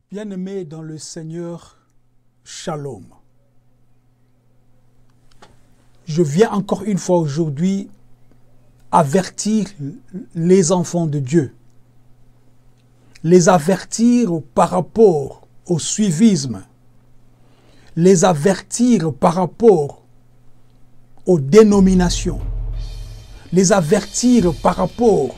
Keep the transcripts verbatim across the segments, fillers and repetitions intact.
Bien-aimés dans le Seigneur, Shalom. Je viens encore une fois aujourd'hui avertir les enfants de Dieu, les avertir par rapport au suivisme, les avertir par rapport aux dénominations, les avertir par rapport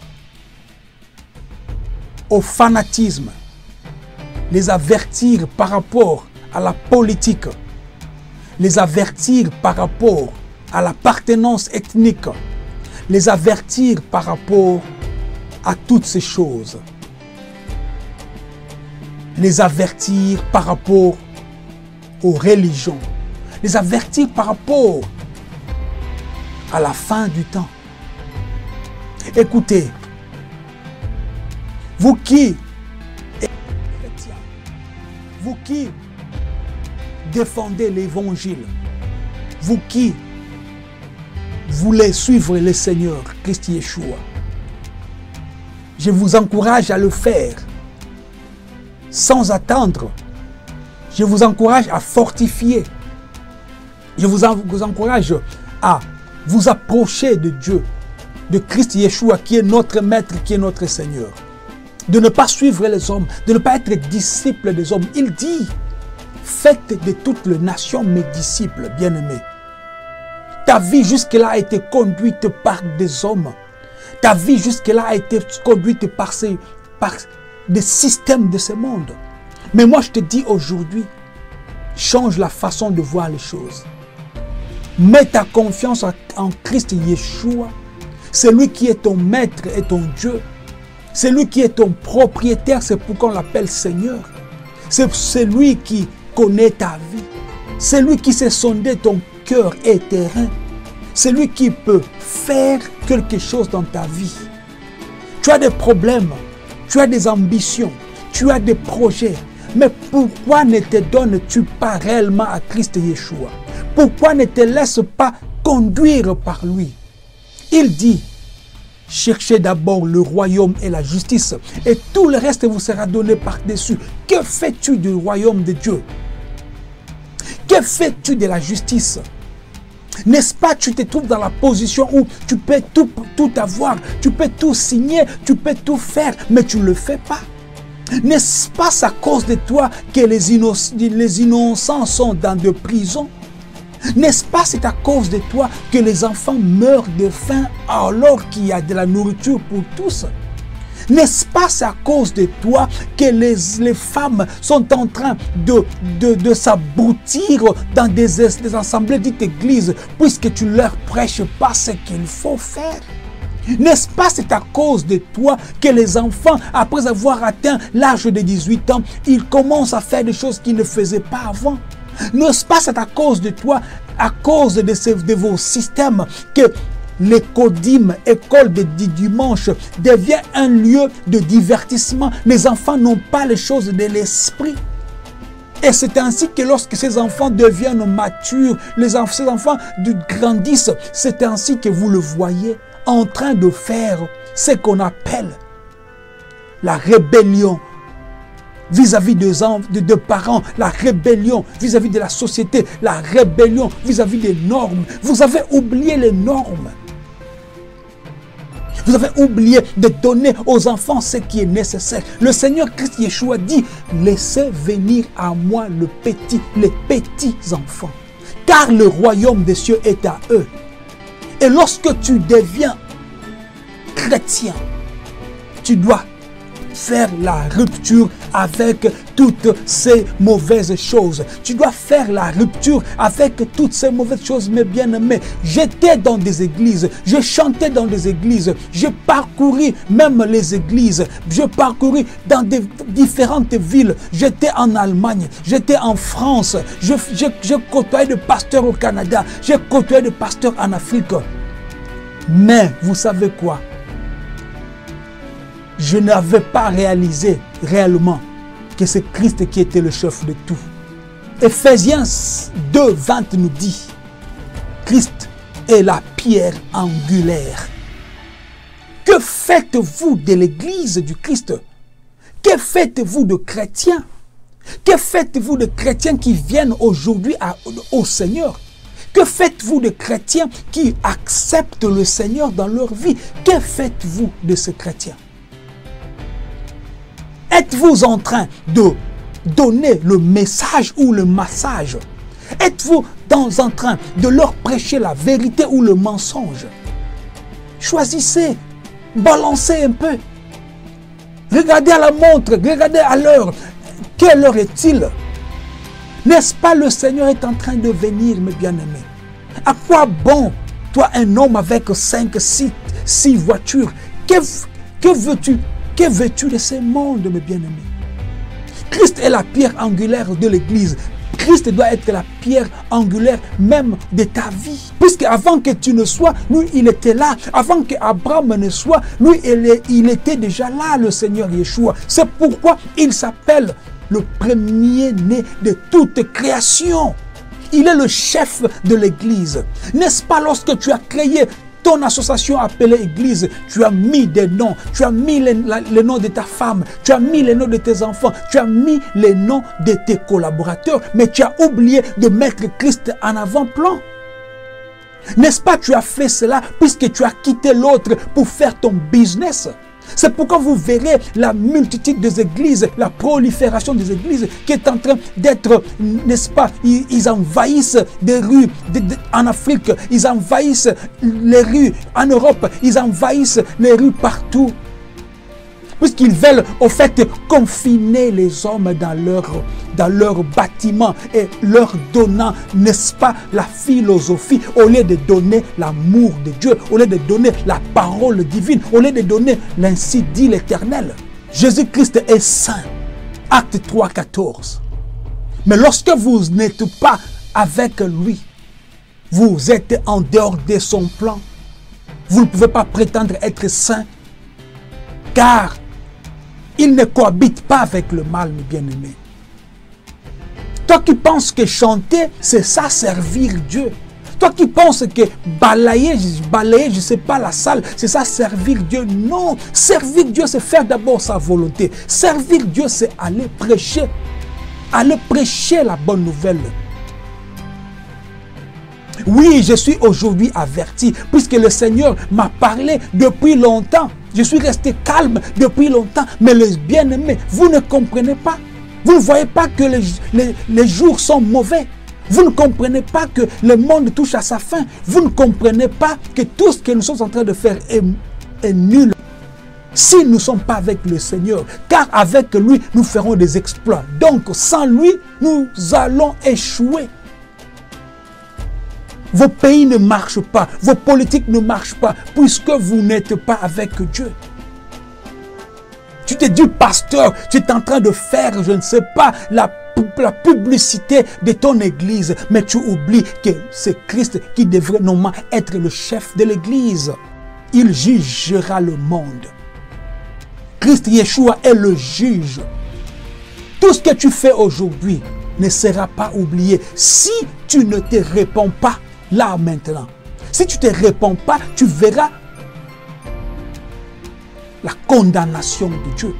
au fanatisme, les avertir par rapport à la politique, les avertir par rapport à l'appartenance ethnique, les avertir par rapport à toutes ces choses, les avertir par rapport aux religions, les avertir par rapport à la fin du temps. Écoutez, vous qui Vous qui défendez l'évangile, vous qui voulez suivre le Seigneur Christ Yeshua, je vous encourage à le faire sans attendre. Je vous encourage à fortifier. Je vous encourage à vous approcher de Dieu, de Christ Yeshua qui est notre Maître, qui est notre Seigneur. De ne pas suivre les hommes, de ne pas être disciple des hommes. Il dit, faites de toutes les nations mes disciples, bien-aimés. Ta vie jusque-là a été conduite par des hommes. Ta vie jusque-là a été conduite par, ces, par des systèmes de ce monde. Mais moi, je te dis aujourd'hui, change la façon de voir les choses. Mets ta confiance en Christ Yeshua. C'est lui qui est ton maître et ton Dieu. C'est lui qui est ton propriétaire, c'est pourquoi on l'appelle Seigneur. C'est lui qui connaît ta vie. C'est lui qui sait sonder ton cœur et tes reins. C'est lui qui peut faire quelque chose dans ta vie. Tu as des problèmes, tu as des ambitions, tu as des projets. Mais pourquoi ne te donnes-tu pas réellement à Christ Yeshua? Pourquoi ne te laisses pas conduire par lui? Il dit, cherchez d'abord le royaume et la justice, et tout le reste vous sera donné par-dessus. Que fais-tu du royaume de Dieu? Que fais-tu de la justice? N'est-ce pas, tu te trouves dans la position où tu peux tout, tout avoir, tu peux tout signer, tu peux tout faire, mais tu ne le fais pas? N'est-ce pas à cause de toi que les, innocents, les innocents sont dans des prisons? N'est-ce pas c'est à cause de toi que les enfants meurent de faim alors qu'il y a de la nourriture pour tous? N'est-ce pas c'est à cause de toi que les, les femmes sont en train de, de, de s'abrutir dans des, des assemblées dites églises puisque tu ne leur prêches pas ce qu'il faut faire? N'est-ce pas c'est à cause de toi que les enfants, après avoir atteint l'âge de dix-huit ans, ils commencent à faire des choses qu'ils ne faisaient pas avant? N'est-ce pas c'est à cause de toi, à cause de, ces, de vos systèmes, que l'écodime, école de dimanche, devient un lieu de divertissement? Les enfants n'ont pas les choses de l'esprit. Et c'est ainsi que lorsque ces enfants deviennent matures, les, ces enfants grandissent, c'est ainsi que vous le voyez en train de faire ce qu'on appelle la rébellion vis-à-vis des de, de parents, la rébellion vis-à-vis de la société, la rébellion vis-à-vis des normes. Vous avez oublié les normes. Vous avez oublié de donner aux enfants ce qui est nécessaire. Le Seigneur Christ Yeshua dit, laissez venir à moi le petit, les petits enfants, car le royaume des cieux est à eux. Et lorsque tu deviens chrétien, tu dois faire la rupture avec toutes ces mauvaises choses. Tu dois faire la rupture avec toutes ces mauvaises choses, mes bien-aimés. J'étais dans des églises, je chantais dans des églises, j'ai parcouru même les églises, je parcouru dans des différentes villes. J'étais en Allemagne, j'étais en France, je, je, je côtoyais des pasteurs au Canada, j'ai côtoyé des pasteurs en Afrique. Mais vous savez quoi? Je n'avais pas réalisé réellement que c'est Christ qui était le chef de tout. Éphésiens deux, vingt nous dit, Christ est la pierre angulaire. Que faites-vous de l'église du Christ? Que faites-vous de chrétiens? Que faites-vous de chrétiens qui viennent aujourd'hui au Seigneur? Que faites-vous de chrétiens qui acceptent le Seigneur dans leur vie? Que faites-vous de ces chrétiens? Êtes-vous en train de donner le message ou le massage? Êtes-vous en train de leur prêcher la vérité ou le mensonge? Choisissez, balancez un peu. Regardez à la montre, regardez à l'heure. Quelle heure est-il? N'est-ce pas le Seigneur est en train de venir, mes bien-aimés? À quoi bon, toi, un homme avec cinq, six, six voitures? Que, que veux-tu? Que veux-tu de ce monde, mes bien-aimés? Christ est la pierre angulaire de l'Église. Christ doit être la pierre angulaire même de ta vie. Puisque avant que tu ne sois, lui, il était là. Avant qu'Abraham ne soit, lui, il, est, il était déjà là, le Seigneur Yeshua. C'est pourquoi il s'appelle le premier-né de toute création. Il est le chef de l'Église. N'est-ce pas lorsque tu as créé ton association appelée Église, tu as mis des noms, tu as mis les, la, les noms de ta femme, tu as mis les noms de tes enfants, tu as mis les noms de tes collaborateurs, mais tu as oublié de mettre Christ en avant-plan. N'est-ce pas, tu as fait cela puisque tu as quitté l'autre pour faire ton business. C'est pourquoi vous verrez la multitude des églises, la prolifération des églises qui est en train d'être, n'est-ce pas, ils, ils envahissent des rues de, de, en Afrique, ils envahissent les rues en Europe, ils envahissent les rues partout. Puisqu'ils veulent au fait confiner les hommes dans leur, dans leur bâtiment et leur donnant, n'est-ce pas, la philosophie, au lieu de donner l'amour de Dieu, au lieu de donner la parole divine, au lieu de donner l'ainsi dit l'Éternel. Jésus-Christ est saint. Acte trois, quatorze. Mais lorsque vous n'êtes pas avec lui, vous êtes en dehors de son plan. Vous ne pouvez pas prétendre être saint, car il ne cohabite pas avec le mal, mes bien-aimés. Toi qui penses que chanter, c'est ça, servir Dieu. Toi qui penses que balayer, balayer, je ne sais pas, la salle, c'est ça, servir Dieu. Non, servir Dieu, c'est faire d'abord sa volonté. Servir Dieu, c'est aller prêcher. Aller prêcher la bonne nouvelle. Oui, je suis aujourd'hui averti, puisque le Seigneur m'a parlé depuis longtemps. Je suis resté calme depuis longtemps, mais les bien-aimés, vous ne comprenez pas. Vous ne voyez pas que les, les, les jours sont mauvais. Vous ne comprenez pas que le monde touche à sa fin. Vous ne comprenez pas que tout ce que nous sommes en train de faire est, est nul. Si nous ne sommes pas avec le Seigneur, car avec lui, nous ferons des exploits. Donc, sans lui, nous allons échouer. Vos pays ne marchent pas, vos politiques ne marchent pas, puisque vous n'êtes pas avec Dieu. Tu te dis, pasteur, tu es en train de faire, je ne sais pas, la, la publicité de ton église, mais tu oublies que c'est Christ qui devrait normalement être le chef de l'église. Il jugera le monde. Christ Yeshua est le juge. Tout ce que tu fais aujourd'hui ne sera pas oublié si tu ne te réponds pas. Là maintenant, si tu ne te réponds pas, tu verras la condamnation de Dieu.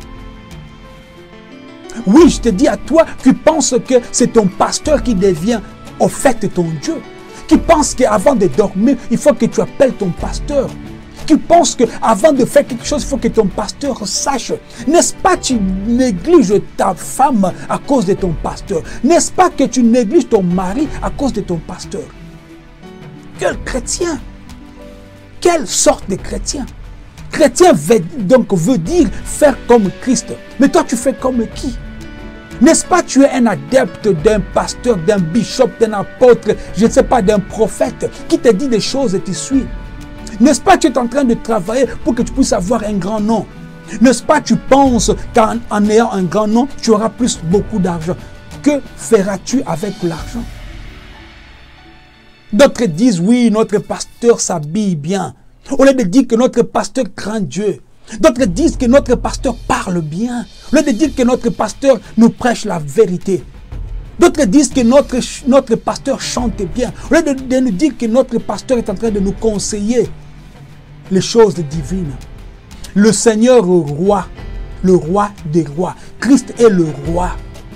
Oui, je te dis à toi qui penses que c'est ton pasteur qui devient au fait ton Dieu. Qui pense qu'avant de dormir, il faut que tu appelles ton pasteur. Qui pense qu'avant de faire quelque chose, il faut que ton pasteur sache. N'est-ce pas que tu négliges ta femme à cause de ton pasteur? N'est-ce pas que tu négliges ton mari à cause de ton pasteur? Quel chrétien? Quelle sorte de chrétien? Chrétien veut, donc veut dire faire comme Christ. Mais toi, tu fais comme qui? N'est-ce pas tu es un adepte d'un pasteur, d'un bishop, d'un apôtre, je ne sais pas, d'un prophète qui te dit des choses et tu suis? N'est-ce pas tu es en train de travailler pour que tu puisses avoir un grand nom? N'est-ce pas tu penses qu'en en ayant un grand nom, tu auras plus beaucoup d'argent? Que feras-tu avec l'argent? D'autres disent, oui, notre pasteur s'habille bien. Au lieu de dire que notre pasteur craint Dieu. D'autres disent que notre pasteur parle bien. Au lieu de dire que notre pasteur nous prêche la vérité. D'autres disent que notre, notre pasteur chante bien. Au lieu de, de nous dire que notre pasteur est en train de nous conseiller les choses divines. Le Seigneur roi, le roi des rois. Christ est le roi.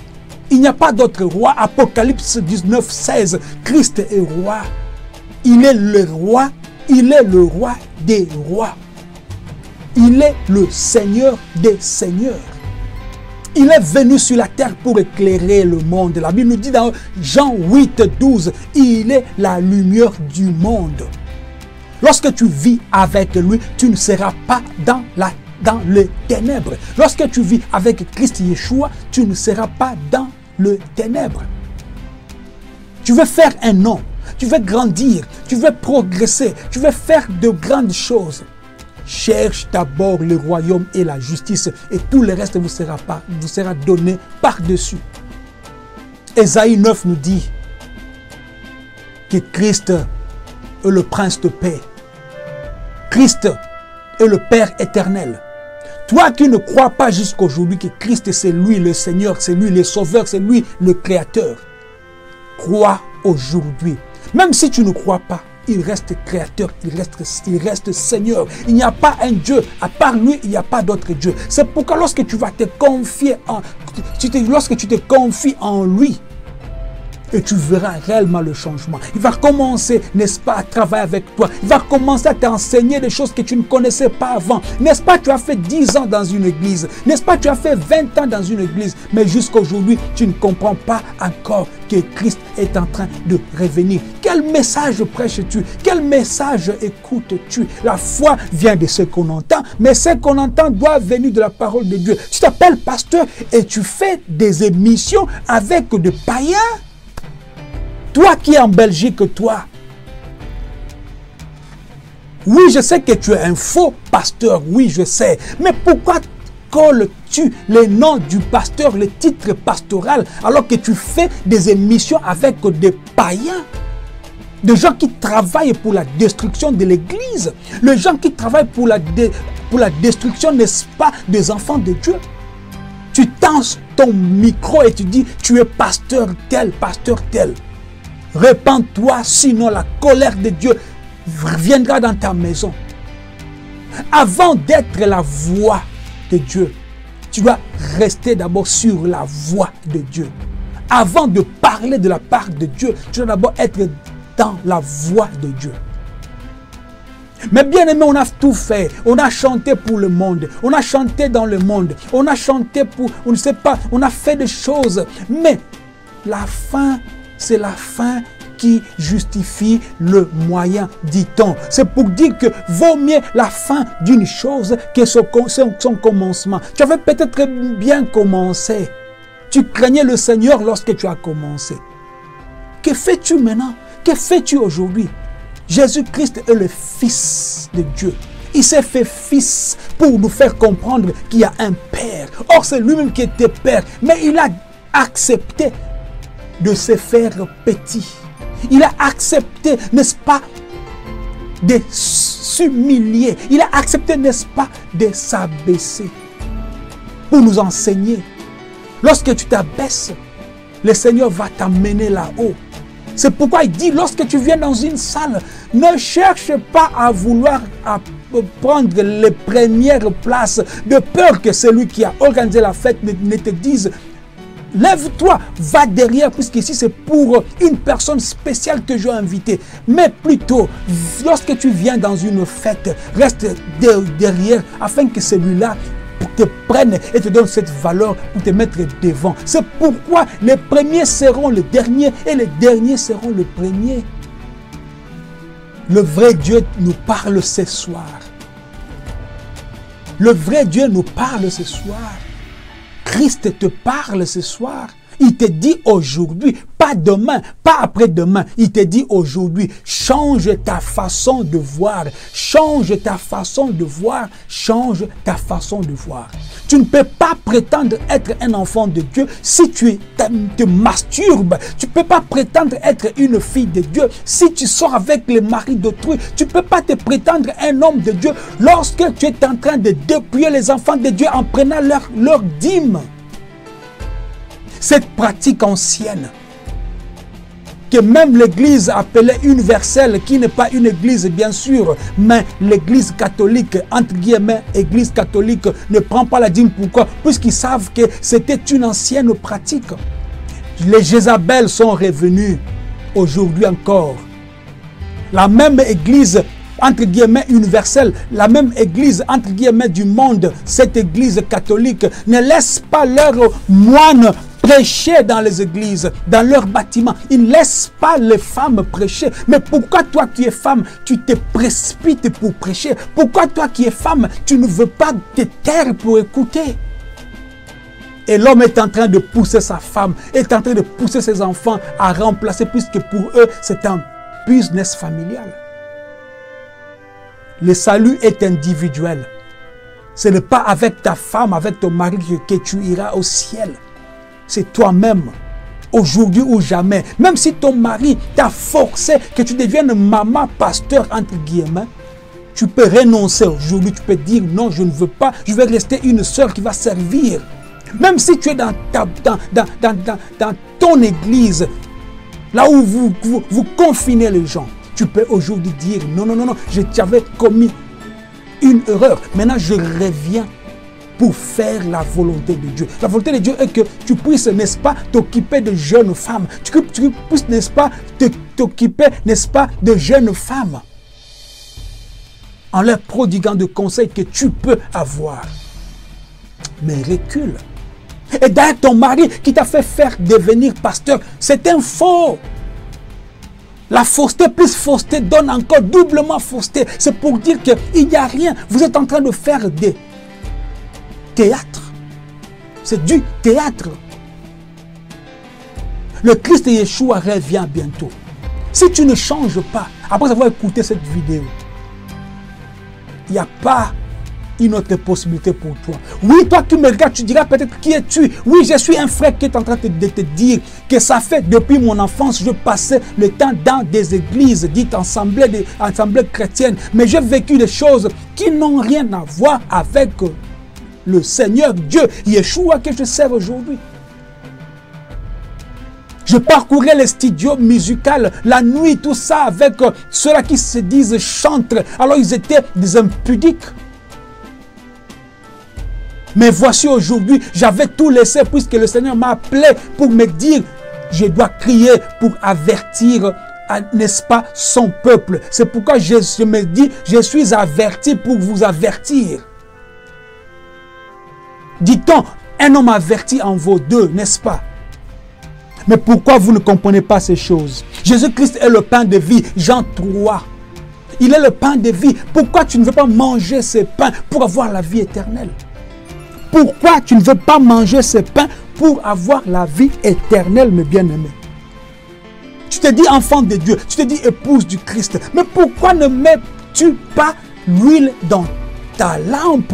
Il n'y a pas d'autre roi. Apocalypse dix-neuf, seize. Christ est roi. Il est le roi. Il est le roi des rois. Il est le Seigneur des seigneurs. Il est venu sur la terre pour éclairer le monde. La Bible nous dit dans Jean huit, douze, il est la lumière du monde. Lorsque tu vis avec lui, tu ne seras pas dans, la, dans les ténèbres. Lorsque tu vis avec Christ Yeshua, tu ne seras pas dans le ténèbre. Tu veux faire un nom, tu veux grandir, tu veux progresser, tu veux faire de grandes choses. Cherche d'abord le royaume et la justice et tout le reste vous sera, pas, vous sera donné par-dessus. Ésaïe neuf nous dit que Christ est le prince de paix. Christ est le Père éternel. Toi qui ne crois pas jusqu'aujourd'hui que Christ c'est lui le Seigneur, c'est lui le Sauveur, c'est lui le Créateur, crois aujourd'hui. Même si tu ne crois pas, il reste créateur, il reste, il reste Seigneur. Il n'y a pas un Dieu. À part lui, il n'y a pas d'autre Dieu. C'est pourquoi lorsque tu vas te confier en, tu te, lorsque tu te confies en lui, et tu verras réellement le changement. Il va commencer, n'est-ce pas, à travailler avec toi. Il va commencer à t'enseigner des choses que tu ne connaissais pas avant. N'est-ce pas, tu as fait dix ans dans une église. N'est-ce pas, tu as fait vingt ans dans une église. Mais jusqu'à aujourd'hui, tu ne comprends pas encore que Christ est en train de revenir. Quel message prêches-tu? Quel message écoutes-tu? La foi vient de ce qu'on entend, mais ce qu'on entend doit venir de la parole de Dieu. Tu t'appelles pasteur et tu fais des émissions avec des païens. Toi qui es en Belgique, toi. Oui, je sais que tu es un faux pasteur. Oui, je sais. Mais pourquoi colles-tu les noms du pasteur, le titre pastoral, alors que tu fais des émissions avec des païens? Des gens qui travaillent pour la destruction de l'Église. Les gens qui travaillent pour la, dé, pour la destruction, n'est-ce pas, des enfants de Dieu. Tu tends ton micro et tu dis, tu es pasteur tel, pasteur tel. Répands-toi, sinon la colère de Dieu viendra dans ta maison. Avant d'être la voix de Dieu, tu dois rester d'abord sur la voix de Dieu. Avant de parler de la part de Dieu, tu dois d'abord être dans la voix de Dieu. Mais bien aimé, on a tout fait. On a chanté pour le monde. On a chanté dans le monde. On a chanté pour, on ne sait pas, on a fait des choses. Mais la fin, c'est la fin qui justifie le moyen, dit-on. C'est pour dire que vaut mieux la fin d'une chose que son, son commencement. Tu avais peut-être bien commencé. Tu craignais le Seigneur lorsque tu as commencé. Que fais-tu maintenant? Que fais-tu aujourd'hui? Jésus-Christ est le Fils de Dieu. Il s'est fait Fils pour nous faire comprendre qu'il y a un Père. Or, c'est lui-même qui était Père. Mais il a accepté de se faire petit. Il a accepté, n'est-ce pas, de s'humilier. Il a accepté, n'est-ce pas, de s'abaisser pour nous enseigner. Lorsque tu t'abaisses, le Seigneur va t'amener là-haut. C'est pourquoi il dit, lorsque tu viens dans une salle, ne cherche pas à vouloir à prendre les premières places, de peur que celui qui a organisé la fête ne, ne te dise, lève-toi, va derrière, puisqu'ici c'est pour une personne spéciale que j'ai invitée. Mais plutôt, lorsque tu viens dans une fête, reste de, derrière, afin que celui-là te prenne et te donne cette valeur pour te mettre devant. C'est pourquoi les premiers seront les derniers et les derniers seront les premiers. Le vrai Dieu nous parle ce soir. Le vrai Dieu nous parle ce soir. Christ te parle ce soir. Il te dit aujourd'hui, pas demain, pas après-demain. Il te dit aujourd'hui, change ta façon de voir. Change ta façon de voir. Change ta façon de voir. Tu ne peux pas prétendre être un enfant de Dieu si tu te masturbes. Tu ne peux pas prétendre être une fille de Dieu si tu sors avec le mari d'autrui. Tu ne peux pas te prétendre un homme de Dieu lorsque tu es en train de dépouiller les enfants de Dieu en prenant leur, leur dîme. Cette pratique ancienne, que même l'église appelée universelle, qui n'est pas une église bien sûr, mais l'église catholique, entre guillemets, église catholique, ne prend pas la dîme. Pourquoi? Puisqu'ils savent que c'était une ancienne pratique. Les Jézabel sont revenus aujourd'hui encore. La même église, entre guillemets, universelle, la même église, entre guillemets, du monde, cette église catholique, ne laisse pas leurs moines prêcher dans les églises, dans leurs bâtiments. Ils ne laissent pas les femmes prêcher. Mais pourquoi toi qui es femme, tu te précipites pour prêcher? Pourquoi toi qui es femme, tu ne veux pas te taire pour écouter? Et l'homme est en train de pousser sa femme, est en train de pousser ses enfants à remplacer, puisque pour eux, c'est un business familial. Le salut est individuel. Ce n'est pas avec ta femme, avec ton mari que, que tu iras au ciel. C'est toi-même, aujourd'hui ou jamais. Même si ton mari t'a forcé que tu deviennes maman, pasteur, entre guillemets, tu peux renoncer aujourd'hui. Tu peux dire non, je ne veux pas. Je vais rester une sœur qui va servir. Même si tu es dans, ta, dans, dans, dans, dans, dans ton église, là où vous, vous, vous confinez les gens, tu peux aujourd'hui dire non, non, non, non, je t'avais commis une erreur. Maintenant, je reviens pour faire la volonté de Dieu. La volonté de Dieu est que tu puisses, n'est-ce pas, t'occuper de jeunes femmes. Tu, tu puisses, n'est-ce pas, t'occuper, n'est-ce pas, de jeunes femmes. En leur prodiguant de conseils que tu peux avoir. Mais recule. Et d'ailleurs, ton mari qui t'a fait faire devenir pasteur, c'est un faux. La fausseté plus fausseté donne encore doublement fausseté. C'est pour dire qu'il n'y a rien. Vous êtes en train de faire des théâtres. C'est du théâtre. Le Christ Yeshua revient bientôt. Si tu ne changes pas, après avoir écouté cette vidéo, il n'y a pas une autre possibilité pour toi. Oui, toi qui me regardes, tu diras peut-être qui es-tu. Oui, je suis un frère qui est en train de te dire que ça fait depuis mon enfance, je passais le temps dans des églises dites assemblées, des assemblées chrétiennes. Mais j'ai vécu des choses qui n'ont rien à voir avec le Seigneur Dieu, Yeshua, que je sers aujourd'hui. Je parcourais les studios musicaux la nuit, tout ça, avec ceux-là qui se disent chantres. Alors ils étaient des impudiques. Mais voici aujourd'hui, j'avais tout laissé puisque le Seigneur m'a appelé pour me dire, je dois crier pour avertir, n'est-ce pas, son peuple. C'est pourquoi je, je me dis, je suis averti pour vous avertir. Dit-on, un homme averti en vaut deux, n'est-ce pas? Mais pourquoi vous ne comprenez pas ces choses? Jésus-Christ est le pain de vie, Jean trois. Il est le pain de vie. Pourquoi tu ne veux pas manger ce pain pour avoir la vie éternelle? Pourquoi tu ne veux pas manger ce pain pour avoir la vie éternelle, mes bien-aimés? Tu te dis enfant de Dieu, tu te dis épouse du Christ. Mais pourquoi ne mets-tu pas l'huile dans ta lampe?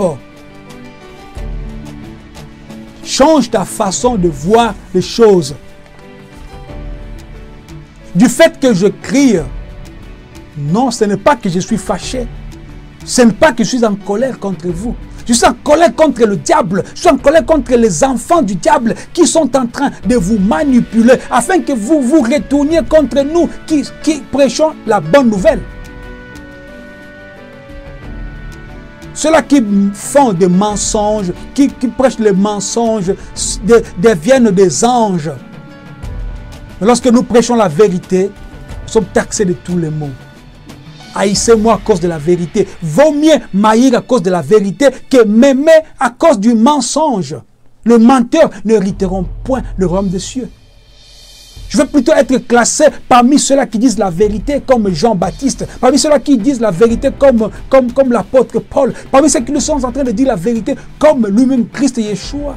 Change ta façon de voir les choses. Du fait que je crie, non, ce n'est pas que je suis fâché. Ce n'est pas que je suis en colère contre vous. Je suis en colère contre le diable. Je suis en colère contre les enfants du diable qui sont en train de vous manipuler afin que vous vous retourniez contre nous qui, qui prêchons la bonne nouvelle. Ceux-là qui font des mensonges, qui, qui prêchent les mensonges, de, deviennent des anges. Lorsque nous prêchons la vérité, nous sommes taxés de tous les maux. Haïssez-moi à cause de la vérité. Vaut mieux m'haïr à cause de la vérité que m'aimer à cause du mensonge. Le menteur ne hériteront point le royaume des cieux. Je veux plutôt être classé parmi ceux-là qui disent la vérité comme Jean-Baptiste, parmi ceux-là qui disent la vérité comme, comme, comme l'apôtre Paul, parmi ceux qui nous sont en train de dire la vérité comme lui-même Christ Yeshua.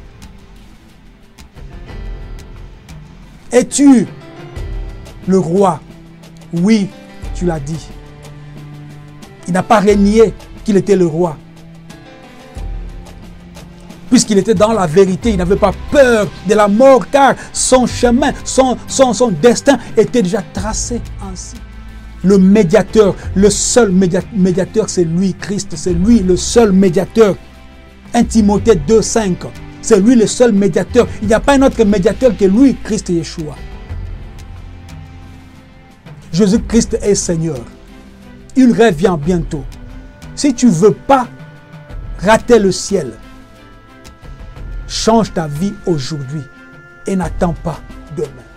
Es-tu le roi? Oui, tu l'as dit. Il n'a pas renié qu'il était le roi. Puisqu'il était dans la vérité, il n'avait pas peur de la mort, car son chemin, son, son, son destin était déjà tracé ainsi. Le médiateur, le seul médiateur, c'est lui, Christ, c'est lui le seul médiateur. un Timothée deux, cinq, c'est lui le seul médiateur. Il n'y a pas un autre médiateur que lui, Christ Yeshua. Jésus-Christ est Seigneur. Il revient bientôt. Si tu ne veux pas rater le ciel, change ta vie aujourd'hui et n'attends pas. demain.